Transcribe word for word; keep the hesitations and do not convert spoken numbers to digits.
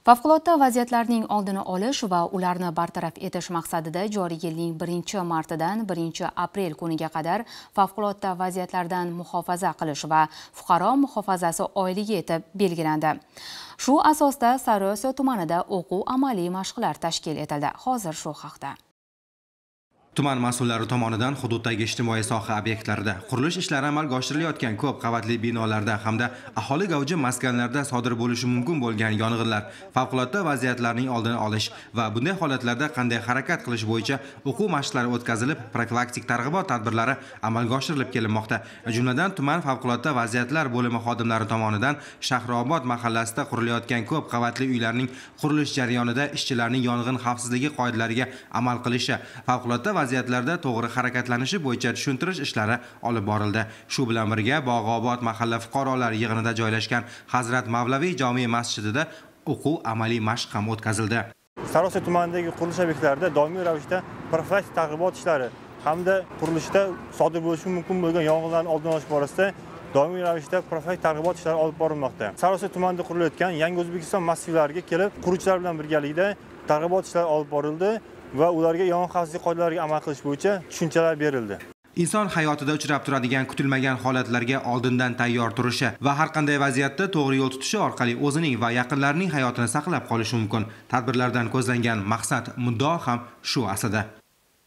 Favqulodda vaziyatlarning oldini olish va ularni bartaraf etish maqsadida joriy yilning birinchi martidan birinchi aprel kuniga qadar favqulodda vaziyatlardan muhofaza qilish va fuqaro muhofazasi oyligi etib belgilandi. Shu asosda Sariosiyo tumanida o'quv amaliy mashqlar tashkil etildi. Hozir shu haqda. Tuman mas'ullari tomonidan hududdagi ijtimoiy soha obyektlarida qurilish ishlari amalga oshirilayotgan ko'p qavatli binolarda hamda aholi gavji maskanlarda sodir bo'lishi mumkin bo'lgan yong'inlar, favqulodda vaziyatlarning oldini olish va bunday holatlarda qanday harakat qilish bo'yicha o'quv mashqlari o'tkazilib, profilaktik targ'ibot tadbirlari amalga oshirilib kelinmoqda. Jumladan, tuman favqulodda vaziyatlar bo'limi xodimlari tomonidan Shahrobod mahallasida qurilayotgan ko'p qavatli uylarning qurilish jarayonida ishchilarning yong'in xavfsizligi qoidalariga amal qilishi, favqulodda vaziyatlarda to'g'ri harakatlanishi bo'yicha tushuntirish ishlari olib borildi. Shu bilan birga Bog'obod mahalla fuqarolar yig'inida joylashgan Hazrat Mavlaviy jome masjidida o'quv amaliy mashq ham o'tkazildi. Sariosiyo tumanidagi qurilish obyektlarida doimiy ravishda profilaktik targ'ibot ishlari hamda qurilishda sodir bo'lishi mumkin bo'lgan yong'inlarni oldini olish borasida doimiy ravishda profilaktik targ'ibot ishlari olib borilmoqda. Sariosiyo tumanida qurilayotgan Yangi O'zbekiston massivlariga kelib, quruvchilar bilan birgalikda targ'ibot ishlari olib borildi va ularga yong'in xavfsizlik qoidalariga amal qilish bo'yicha tushunchalar berildi. Inson hayotida uchrab turadigan kutilmagan holatlarga oldindan tayyor turishi va har qanday vaziyatda to'g'ri yo'l tutishi orqali o'zining va yaqinlarining hayotini saqlab qolishi mumkin. Tadbirlardan ko'zlangan maqsad, muddao ham shu aslida.